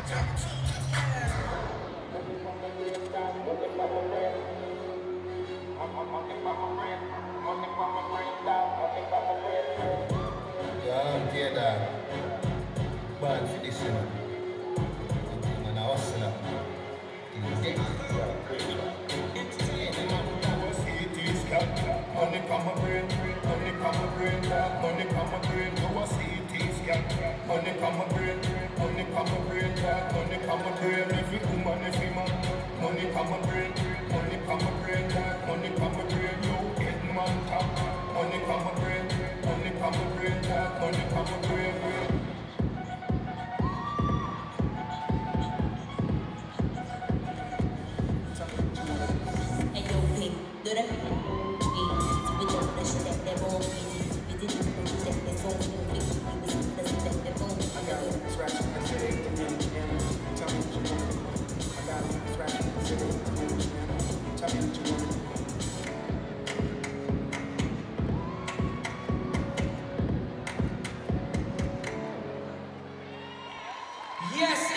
Yeah, dear dad. Born for this, you know. And I hustle. Money come my brain, money come my brain, money come my brain, no I see it is yeah. Money come my brain, money come my brain, money come my brain, every woman, every man. Money come my brain, money come my brain, money come my brain, yo, get man top. Money come my brain, money come my brain, money come my brain. Do that. With your flesh that they won't be. We didn't know that they so fix. We was that they won't. I got a scratch and I said it. Tell me what you want. I got a scratch and I said it. Tell me what you want. Yes.